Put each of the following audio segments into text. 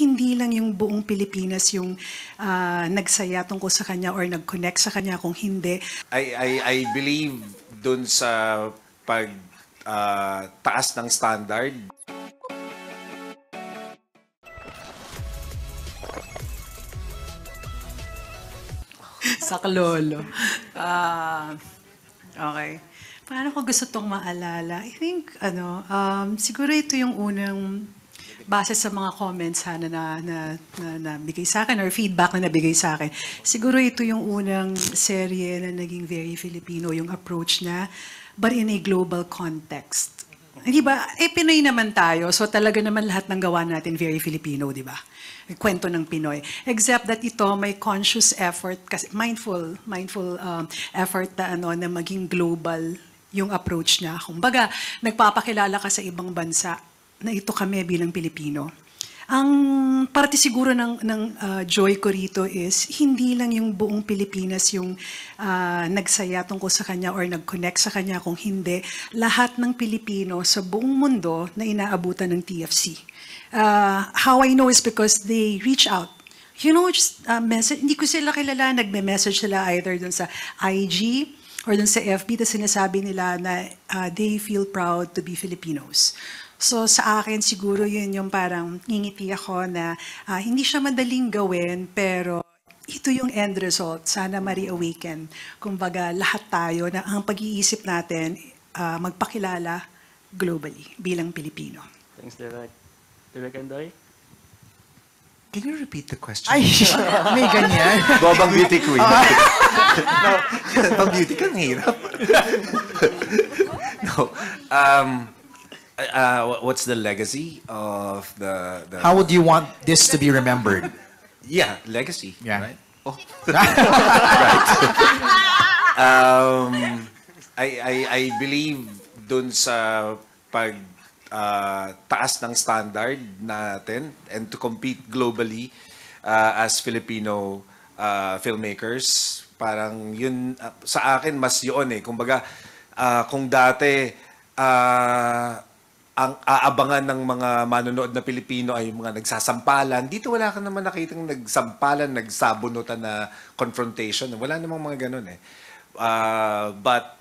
hindi lang yung buong Pilipinas yung nagsaya tungkol sa kanya or nag-connect sa kanya, kung hindi. I believe dun sa pag taas ng standard. Saklolo. Okay. Paano ko gusto itong maalala? I think, siguro ito yung unang, base sa mga comments na bigay sa akin or feedback na nabigay sa akin, siguro ito yung unang serye na naging very Filipino, yung approach na, but in a global context. Di ba? Pinoy naman tayo, so talaga naman lahat ng gawa natin very Filipino, di ba? Kwento ng Pinoy. Except that ito may conscious effort, kasi mindful effort na maging global yung approach niya. Kumbaga, nagpapakilala ka sa ibang bansa na ito kami bilang Pilipino. Ang parte siguro ng joy ko rito is hindi lang yung buong Pilipinas yung nagsaya tungkol sa kanya or nag-connect sa kanya, kung hindi lahat ng Pilipino sa buong mundo na inaabutan ng TFC. How I know is because they reach out. You know, just message. Hindi ko sila kilala, nagme-message sila either dun sa IG or dun sa FB, tapos sinasabi nila na they feel proud to be Filipinos. So sa akin siguro yun yung parang ngingiti ako na hindi siya madaling gawin, pero ito yung end result. Sana ma-reawaken. Kumbaga lahat tayo na ang pag-iisip natin magpakilala globally bilang Pilipino. Thanks, Direk. Direk Andoy? Can you repeat the question? Ay, may ganyan. Bobang beauty queen. Pag beauty ka, hirap. No. What's the legacy of the How would you want this to be remembered? Yeah, legacy. Yeah. Right? Oh. Right. I believe dun sa pag taas ng standard natin and to compete globally as Filipino filmmakers. Parang yun, sa akin mas yun eh. Kumbaga, kung dati ang aabangan ng mga manonood na Pilipino ay mga nagsasampalan, dito wala ka naman nakitang nagsampalan, nagsabunutan na confrontation. Wala namang mga ganun eh. But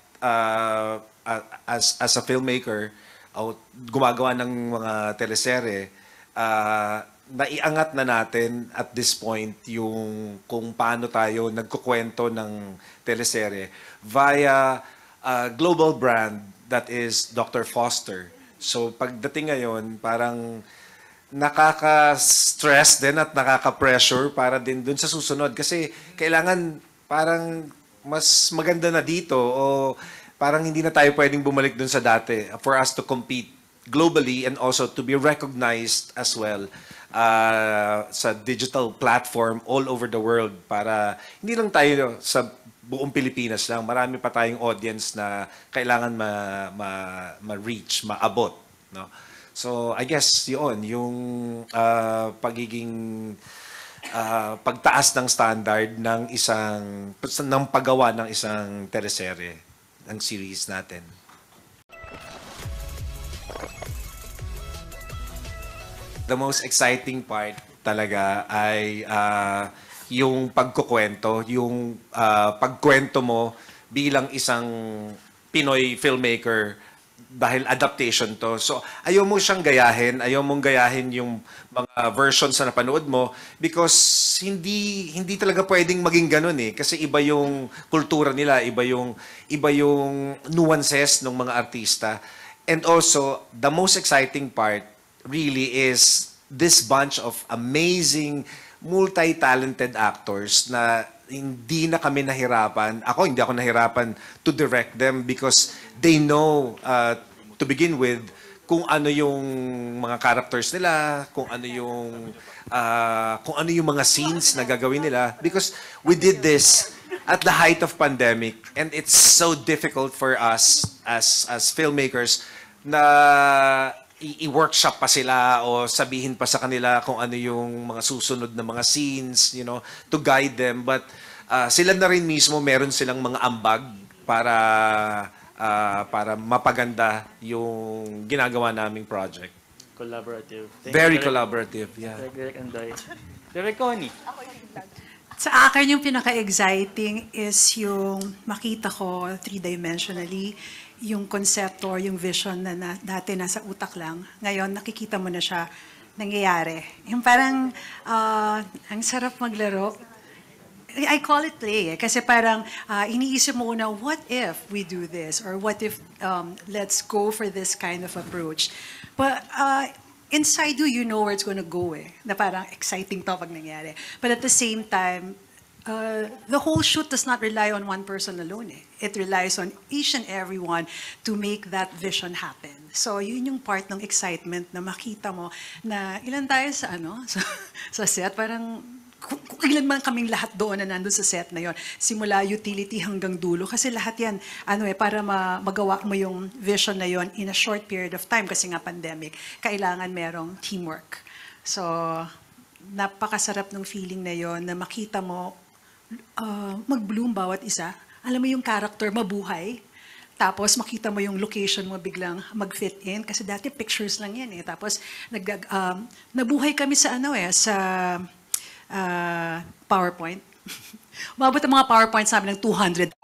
as a filmmaker, gumagawa ng mga teleserye, naiangat na natin at this point yung kung paano tayo nagkukwento ng teleserye via a global brand that is Dr. Foster. So pagdating ngayon, parang nakaka-stress din at nakaka-pressure para din dun sa susunod. Kasi kailangan parang mas maganda na dito o parang hindi na tayo pwedeng bumalik dun sa dati for us to compete globally and also to be recognized as well sa digital platform all over the world, para hindi lang tayo sa buong Pilipinas lang, marami pa tayong audience na kailangan ma-reach, maabot, no? So I guess yun yung pagiging pagtaas ng standard ng paggawa ng isang teleserye, ng series natin. The most exciting part talaga ay yung pagkukwento, yung pagkwento mo bilang isang Pinoy filmmaker dahil adaptation to. So ayaw mo siyang gayahin, ayaw mong gayahin yung mga versions na napanood mo because hindi talaga pwedeng maging ganun eh, kasi iba yung kultura nila, iba yung nuances ng mga artista. And also the most exciting part really is this bunch of amazing multi-talented actors na hindi na kami nahirapan. Hindi ako nahirapan to direct them because they know to begin with kung ano yung mga characters nila, kung ano yung mga scenes na gagawin nila, because we did this at the height of pandemic and it's so difficult for us as filmmakers na i-workshop pa sila o sabihin pa sa kanila kung ano yung mga susunod na mga scenes, to guide them. But sila na rin mismo, meron silang mga ambag para mapaganda yung ginagawa naming project. collaborative. Thank Very you, Direk- collaborative, yeah. Direk Andoy. Direk Connie. Sa akin, yung pinaka-exciting is yung makita ko three-dimensionally yung konsepto or yung vision na dati nasa utak lang. Ngayon, nakikita mo na siya nangyayari. Yung parang, ang sarap maglaro. I call it play kasi parang iniisip mo na what if we do this or what if let's go for this kind of approach. But inside you know where it's gonna go na parang exciting to pag nangyari. But at the same time, the whole shoot does not rely on one person alone. It relies on each and everyone to make that vision happen. So yun yung part ng excitement na makita mo na ilan tayo sa sa set, parang kung ilan man kaming lahat doon na nandun sa set na yon, simula utility hanggang dulo, kasi lahat yan, para magawa mo yung vision na yon in a short period of time, kasi nga pandemic, kailangan merong teamwork. So, napakasarap ng feeling na yon na makita mo mag-bloom bawat isa. Alam mo yung character, mabuhay. Tapos makita mo yung location mo biglang mag-fit in, kasi dati pictures lang yan Tapos nabuhay kami sa sa PowerPoint. Umabot ang mga PowerPoints namin ng 200